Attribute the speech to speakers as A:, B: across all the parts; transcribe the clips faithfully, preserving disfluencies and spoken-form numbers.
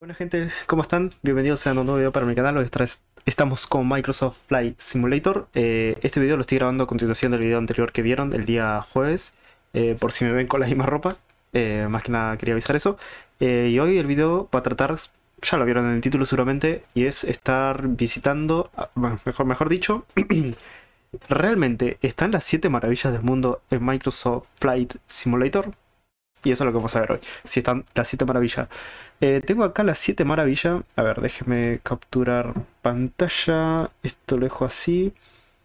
A: Bueno gente, ¿cómo están? Bienvenidos a un nuevo video para mi canal. Hoy esta vez estamos con Microsoft Flight Simulator. Eh, este video lo estoy grabando a continuación del video anterior que vieron el día jueves, eh, por si me ven con la misma ropa. Eh, más que nada quería avisar eso. Eh, y hoy el video va a tratar, ya lo vieron en el título seguramente, y es estar visitando, bueno, mejor, mejor dicho, ¿realmente están las siete maravillas del mundo en Microsoft Flight Simulator? Y eso es lo que vamos a ver hoy, si están las siete maravillas. Eh, tengo acá las siete maravillas. A ver, déjeme capturar pantalla. Esto lo dejo así.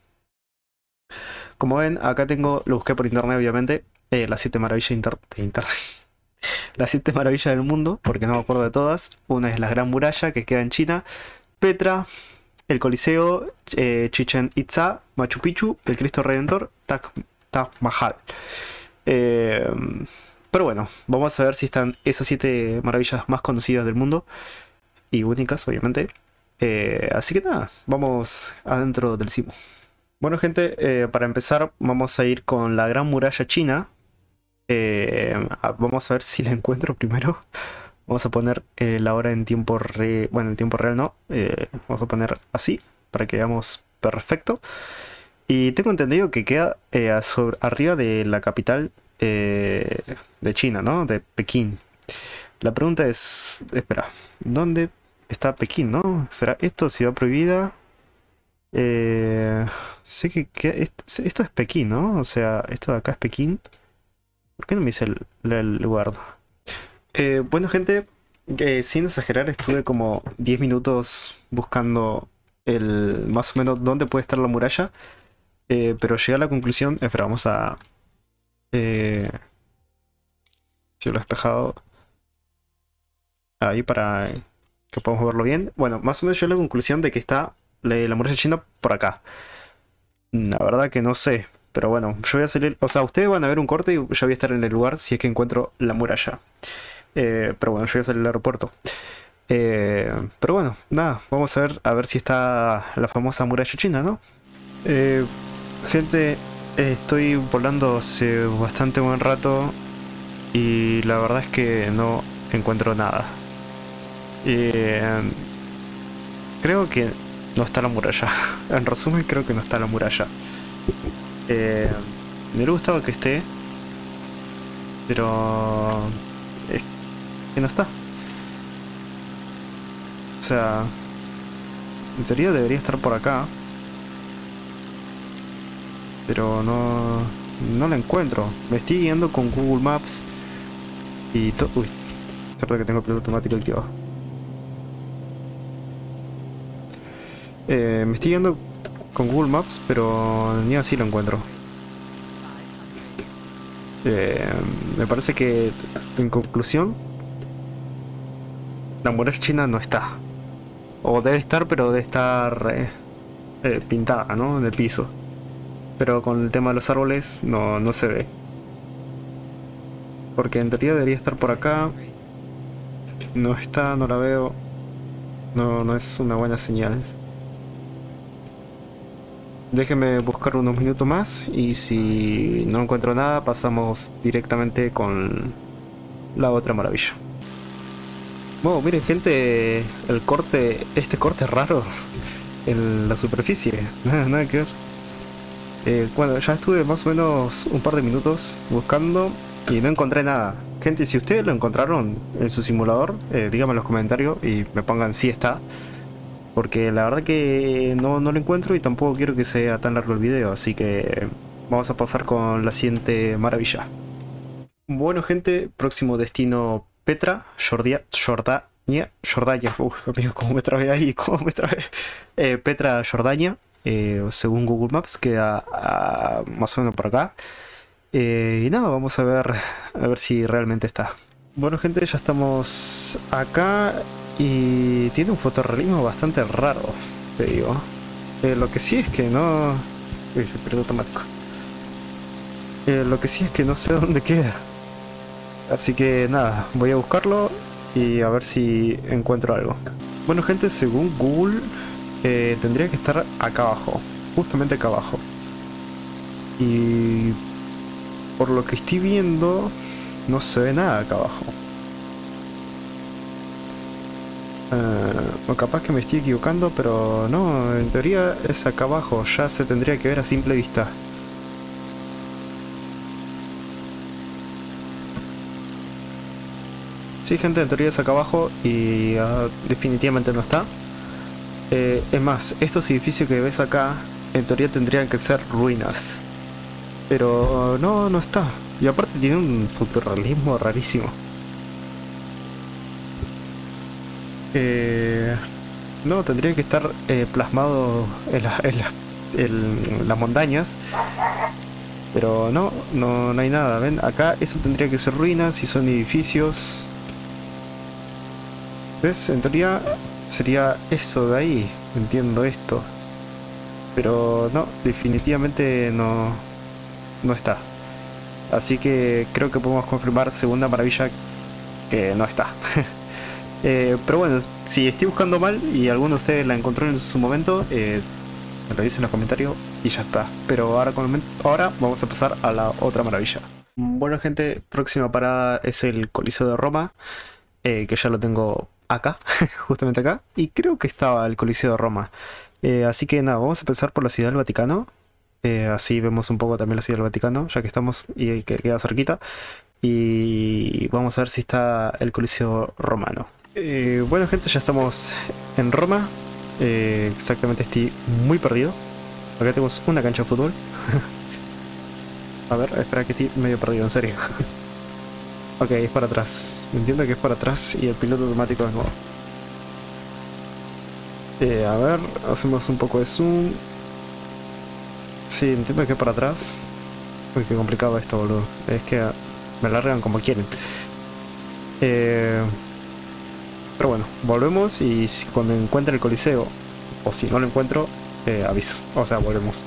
A: Como ven, acá tengo, lo busqué por internet obviamente, eh, las siete maravillas inter de internet. Las siete maravillas del mundo, porque no me acuerdo de todas. Una es la Gran Muralla, que queda en China. Petra, el Coliseo, eh, Chichen Itza, Machu Picchu, el Cristo Redentor, Taj, Taj Mahal. Eh... Pero bueno, vamos a ver si están esas siete maravillas más conocidas del mundo y únicas, obviamente. Eh, así que nada, vamos adentro del Simo. Bueno, gente, eh, para empezar, vamos a ir con la Gran Muralla China. Eh, vamos a ver si la encuentro primero. Vamos a poner eh, la hora en tiempo real. Bueno, en tiempo real no. Eh, vamos a poner así para que veamos perfecto. Y tengo entendido que queda eh, sobre, arriba de la capital eh, de China, ¿no? De Pekín. La pregunta es, espera, ¿dónde está Pekín, no? ¿Será esto ciudad prohibida? Eh, sé que, que es- esto es Pekín, ¿no? O sea, esto de acá es Pekín. ¿Por qué no me dice el, el lugar? Eh, bueno, gente, eh, sin exagerar, estuve como diez minutos buscando el más o menos dónde puede estar la muralla. Eh, pero llegué a la conclusión. Espera, vamos a. Eh, si lo he despejado. Ahí para que podamos verlo bien. Bueno, más o menos llegué a la conclusión de que está la, la muralla china por acá. La verdad que no sé. Pero bueno, yo voy a salir. O sea, ustedes van a ver un corte y yo voy a estar en el lugar si es que encuentro la muralla. Eh, pero bueno, yo voy a salir al aeropuerto. Eh, pero bueno, nada, vamos a ver a ver si está la famosa muralla china, ¿no? Eh, Gente, eh, estoy volando hace bastante buen rato y la verdad es que no encuentro nada. Eh, Creo que no está la muralla. En resumen, creo que no está la muralla. Eh, Me hubiera gustado que esté, pero es que no está. O sea, en teoría debería estar por acá, pero no, no la encuentro. Me estoy guiando con Google Maps y todo. Uy, cierto que tengo el piloto automático activado. Eh, me estoy yendo con Google Maps, pero ni así lo encuentro. Eh, Me parece que, en conclusión, la muralla china no está. O debe estar, pero debe estar eh, eh, pintada, ¿no? En el piso. Pero con el tema de los árboles no, no se ve. Porque en teoría debería estar por acá. No está, no la veo. No, no es una buena señal. Déjenme buscar unos minutos más y si no encuentro nada pasamos directamente con la otra maravilla. Bueno, miren gente, el corte, este corte es raro en la superficie, nada, nada que ver. Eh, bueno, ya estuve más o menos un par de minutos buscando y no encontré nada. Gente, si ustedes lo encontraron en su simulador, eh, díganme en los comentarios y me pongan si está. Porque la verdad que no, no lo encuentro y tampoco quiero que sea tan largo el video, así que vamos a pasar con la siguiente maravilla. Bueno gente, próximo destino Petra, Jordia, Jordania, Jordania, uff amigo, cómo me trabé ahí, cómo me trabé. Eh, Petra, Jordania, eh, según Google Maps queda ah, más o menos por acá. Eh, y nada, vamos a ver, a ver si realmente está. Bueno gente, ya estamos acá y tiene un fotorrealismo bastante raro, te digo. Eh, lo que sí es que no... Uy, el piloto automático. Eh, lo que sí es que no sé dónde queda. Así que nada, voy a buscarlo y a ver si encuentro algo. Bueno gente, según Google eh, tendría que estar acá abajo, justamente acá abajo. Y por lo que estoy viendo no se ve nada acá abajo. Uh, o capaz que me estoy equivocando, pero no, en teoría es acá abajo, ya se tendría que ver a simple vista. Sí, gente, en teoría es acá abajo y uh, definitivamente no está. Eh, es más, estos edificios que ves acá, en teoría tendrían que ser ruinas. Pero uh, no, no está. Y aparte tiene un futuralismo rarísimo. Eh, no, tendría que estar eh, plasmado en, la- en la- en las montañas. Pero no, no, no hay nada. ¿Ven? Acá eso tendría que ser ruinas y son edificios. ¿Ves? En teoría sería eso de ahí. Entiendo esto. Pero no, definitivamente no, no está. Así que creo que podemos confirmar segunda maravilla que no está. Eh, pero bueno, si estoy buscando mal y alguno de ustedes la encontró en su momento, eh, me lo dice en los comentarios y ya está. Pero ahora, con- ahora vamos a pasar a la otra maravilla. Bueno, gente, próxima parada es el Coliseo de Roma, eh, que ya lo tengo acá, justamente acá. Y creo que estaba el Coliseo de Roma. Eh, así que nada, vamos a empezar por la Ciudad del Vaticano. Eh, así vemos un poco también la Ciudad del Vaticano, ya que estamos y que queda cerquita. Y vamos a ver si está el Coliseo romano. Eh, bueno, gente, ya estamos en Roma. Eh, exactamente, estoy muy perdido. Acá tenemos una cancha de fútbol. A ver, espera que estoy medio perdido, en serio. Ok, es para atrás. Entiendo que es para atrás y el piloto automático de nuevo. Eh, a ver, hacemos un poco de zoom. Sí, entiendo que es para atrás. Uy, qué complicado esto, boludo. Es que me largan como quieren. Eh, pero bueno, volvemos y si cuando encuentre el Coliseo, o si no lo encuentro, eh, aviso. O sea, volvemos.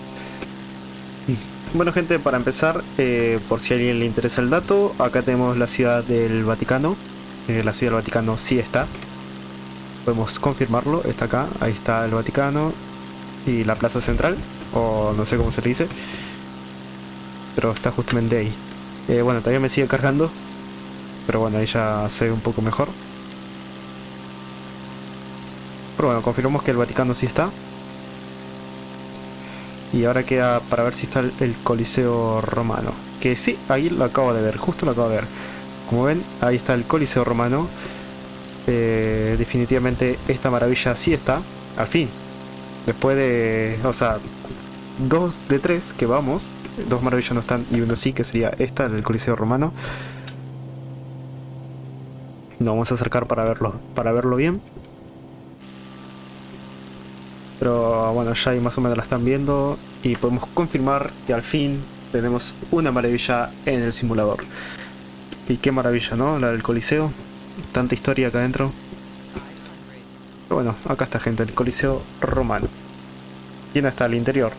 A: Bueno, gente, para empezar, eh, por si a alguien le interesa el dato, acá tenemos la ciudad del Vaticano. Eh, la ciudad del Vaticano sí está. Podemos confirmarlo, está acá. Ahí está el Vaticano y la plaza central, o no sé cómo se le dice, pero está justamente ahí. Eh, bueno, todavía me sigue cargando, pero bueno, ahí ya se ve un poco mejor. Pero bueno, confirmamos que el Vaticano sí está. Y ahora queda para ver si está el, el Coliseo romano. Que sí, ahí lo acabo de ver, justo lo acabo de ver. Como ven, ahí está el Coliseo romano. Eh, definitivamente esta maravilla sí está, al fin. Después de, o sea, dos de tres que vamos, dos maravillas no están y una sí, que sería esta, el Coliseo romano. Nos vamos a acercar para verlo, para verlo bien. Pero bueno, ya ahí más o menos la están viendo y podemos confirmar que al fin tenemos una maravilla en el simulador. Y qué maravilla, ¿no? La del Coliseo. Tanta historia acá adentro. Pero bueno, acá está, gente, el Coliseo romano. ¿Quién está al interior?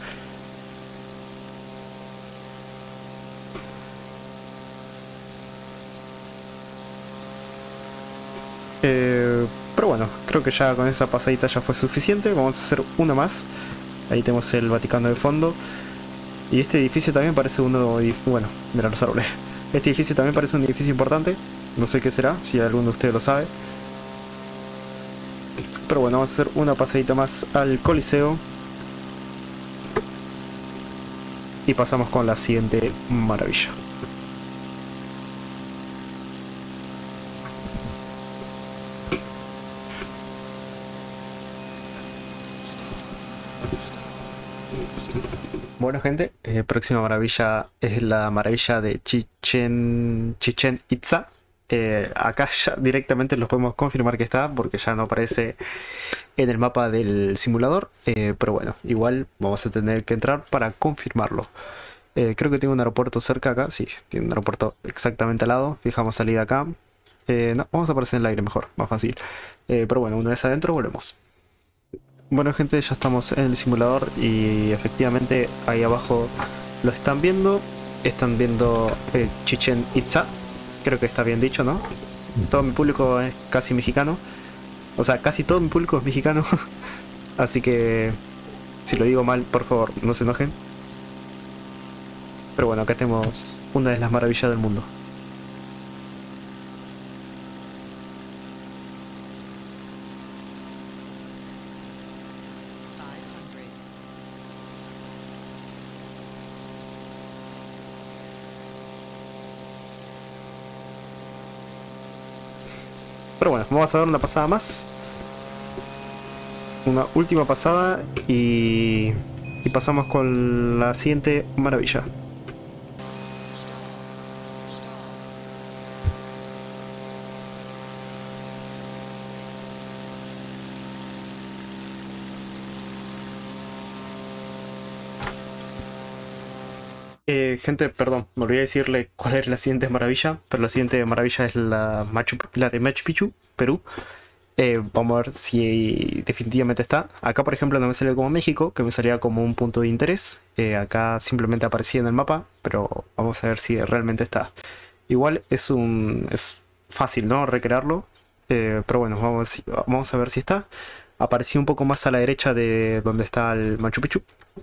A: Eh, pero bueno, creo que ya con esa pasadita ya fue suficiente. Vamos a hacer una más. Ahí tenemos el Vaticano de fondo. Y este edificio también parece uno... Bueno, mira los árboles. Este edificio también parece un edificio importante. No sé qué será, si alguno de ustedes lo sabe. Pero bueno, vamos a hacer una pasadita más al Coliseo. Y pasamos con la siguiente maravilla. Bueno, gente, eh, próxima maravilla es la maravilla de Chichen, Chichen Itza. Eh, acá ya directamente los podemos confirmar que está, porque ya no aparece en el mapa del simulador. Eh, pero bueno, igual vamos a tener que entrar para confirmarlo. Eh, creo que tiene un aeropuerto cerca acá. Sí, tiene un aeropuerto exactamente al lado. Fijamos salida acá. Eh, no, vamos a aparecer en el aire mejor, más fácil. Eh, pero bueno, una vez adentro volvemos. Bueno, gente, ya estamos en el simulador y efectivamente ahí abajo lo están viendo. Están viendo eh, Chichen Itza. Creo que está bien dicho, ¿no? Todo mi público es casi mexicano. O sea, casi todo mi público es mexicano. Así que si lo digo mal, por favor, no se enojen. Pero bueno, acá tenemos una de las maravillas del mundo. Pero bueno, vamos a dar una pasada más. Una última pasada y, y pasamos con la siguiente maravilla. Eh, gente, perdón, me olvidé decirle cuál es la siguiente maravilla, pero la siguiente maravilla es la, Machu, la de Machu Picchu, Perú. Eh, vamos a ver si definitivamente está. Acá, por ejemplo, no me salió como México, que me salía como un punto de interés. Eh, acá simplemente aparecía en el mapa, pero vamos a ver si realmente está. Igual es un es fácil, ¿no? Recrearlo. Eh, pero bueno, vamos, vamos a ver si está. Apareció un poco más a la derecha de donde está el Machu Picchu.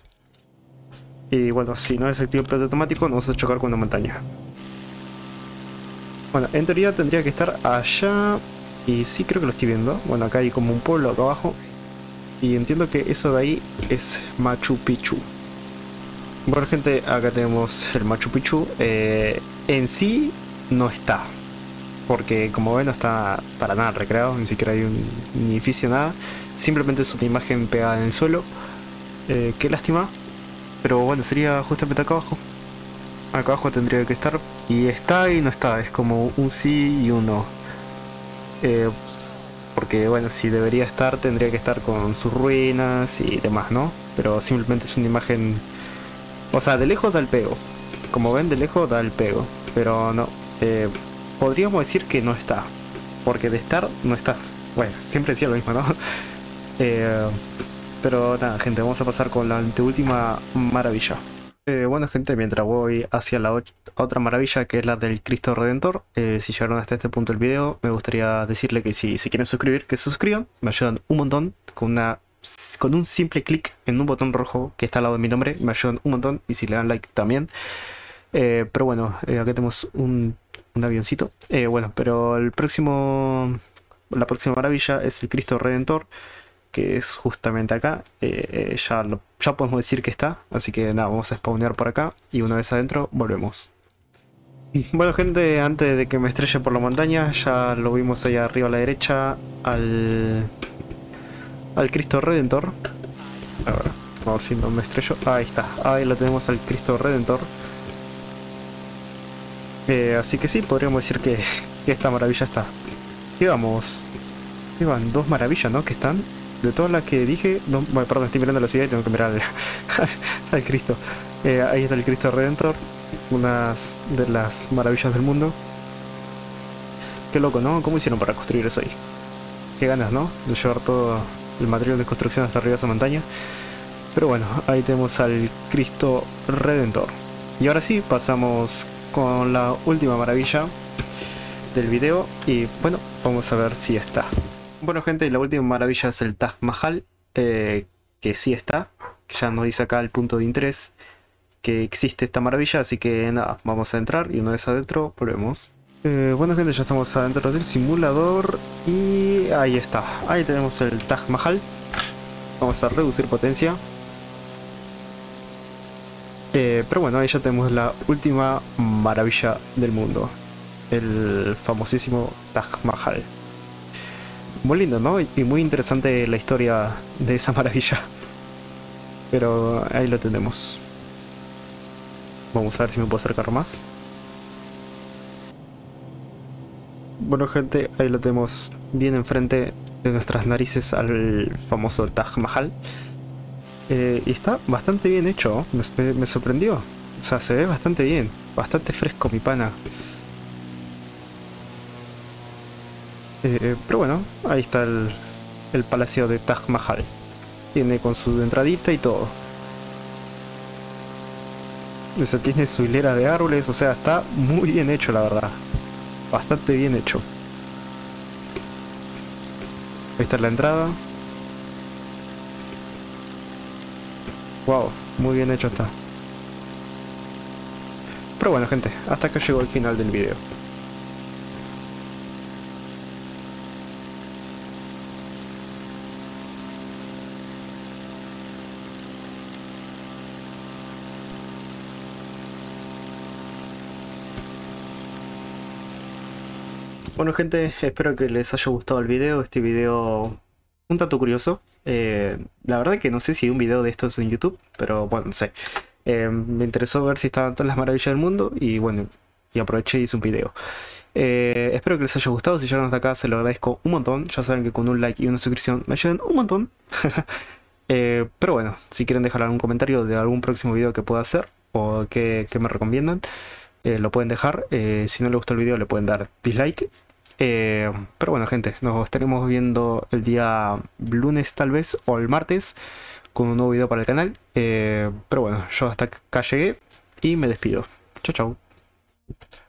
A: Y bueno, si no es activo el piloto automático, nos vamos a chocar con una montaña. Bueno, en teoría tendría que estar allá. Y sí, creo que lo estoy viendo. Bueno, acá hay como un pueblo acá abajo. Y entiendo que eso de ahí es Machu Picchu. Bueno, gente, acá tenemos el Machu Picchu. Eh, en sí no está. Porque como ven no está para nada recreado. Ni siquiera hay un ni edificio, nada. Simplemente es una imagen pegada en el suelo. Eh, qué lástima. Pero bueno, sería justamente acá abajo. Acá abajo tendría que estar. Y está y no está. Es como un sí y un no. Eh, porque bueno, si debería estar, tendría que estar con sus ruinas y demás, ¿no? Pero simplemente es una imagen. O sea, de lejos da el pego. Como ven, de lejos da el pego. Pero no. Eh, podríamos decir que no está. Porque de estar, no está. Bueno, siempre decía lo mismo, ¿no? Eh, pero nada, gente, vamos a pasar con la anteúltima maravilla. Eh, bueno, gente, mientras voy hacia la och- otra maravilla, que es la del Cristo Redentor, eh, si llegaron hasta este punto del video, me gustaría decirle que si se quieren suscribir, que se suscriban. Me ayudan un montón con una con un simple clic en un botón rojo que está al lado de mi nombre. Me ayudan un montón y si le dan like también. Eh, pero bueno, eh, acá tenemos un, un avioncito. Eh, bueno, pero el próximo, la próxima maravilla es el Cristo Redentor, que es justamente acá. Eh, eh, ya, lo- ya podemos decir que está, así que nada, vamos a spawnear por acá y una vez adentro volvemos. Bueno, gente, antes de que me estrelle por la montaña, ya lo vimos ahí arriba a la derecha al, al Cristo Redentor. A ver, vamos a ver si no me estrello. Ahí está, ahí lo tenemos al Cristo Redentor. Eh, así que sí, podríamos decir que, que esta maravilla está. Llevamos, llevan dos maravillas, ¿no? Que están. De todas las que dije, no, bueno, perdón, estoy mirando la ciudad y tengo que mirar al, al Cristo. Eh, ahí está el Cristo Redentor, una de las maravillas del mundo. Qué loco, ¿no? ¿Cómo hicieron para construir eso ahí? Qué ganas, ¿no? De llevar todo el material de construcción hasta arriba de esa montaña. Pero bueno, ahí tenemos al Cristo Redentor. Y ahora sí, pasamos con la última maravilla del video. Y bueno, vamos a ver si está. Bueno, gente, la última maravilla es el Taj Mahal, eh, que sí está, que ya nos dice acá el punto de interés que existe esta maravilla, así que nada, vamos a entrar y una vez adentro volvemos. Eh, bueno, gente, ya estamos adentro del simulador y ahí está, ahí tenemos el Taj Mahal. Vamos a reducir potencia. Eh, pero bueno, ahí ya tenemos la última maravilla del mundo, el famosísimo Taj Mahal. Muy lindo, ¿no? Y muy interesante la historia de esa maravilla. Pero ahí lo tenemos. Vamos a ver si me puedo acercar más. Bueno, gente, ahí lo tenemos bien enfrente de nuestras narices al famoso Taj Mahal. Eh, y está bastante bien hecho, me, me- me sorprendió. O sea, se ve bastante bien, bastante fresco mi pana. Eh, eh, pero bueno, ahí está el, el palacio de Taj Mahal. Tiene con su entradita y todo. O sea, tiene su hilera de árboles, o sea, está muy bien hecho, la verdad. Bastante bien hecho. Ahí está la entrada. Wow, muy bien hecho está. Pero bueno, gente, hasta acá llegó el final del video. Bueno gente, espero que les haya gustado el video, este video un tanto curioso. Eh, la verdad que no sé si hay un video de estos en YouTube, pero bueno, no sé. Eh, me interesó ver si estaban todas las maravillas del mundo y bueno, y aproveché y hice un video. Eh, espero que les haya gustado, si llegaron hasta acá se lo agradezco un montón. Ya saben que con un like y una suscripción me ayudan un montón. Eh, pero bueno, si quieren dejar algún comentario de algún próximo video que pueda hacer o que, que me recomiendan, eh, lo pueden dejar. Eh, si no les gustó el video le pueden dar dislike. Eh, pero bueno gente, nos estaremos viendo el día lunes tal vez o el martes con un nuevo video para el canal. Eh, pero bueno, yo hasta acá llegué y me despido. Chau chau.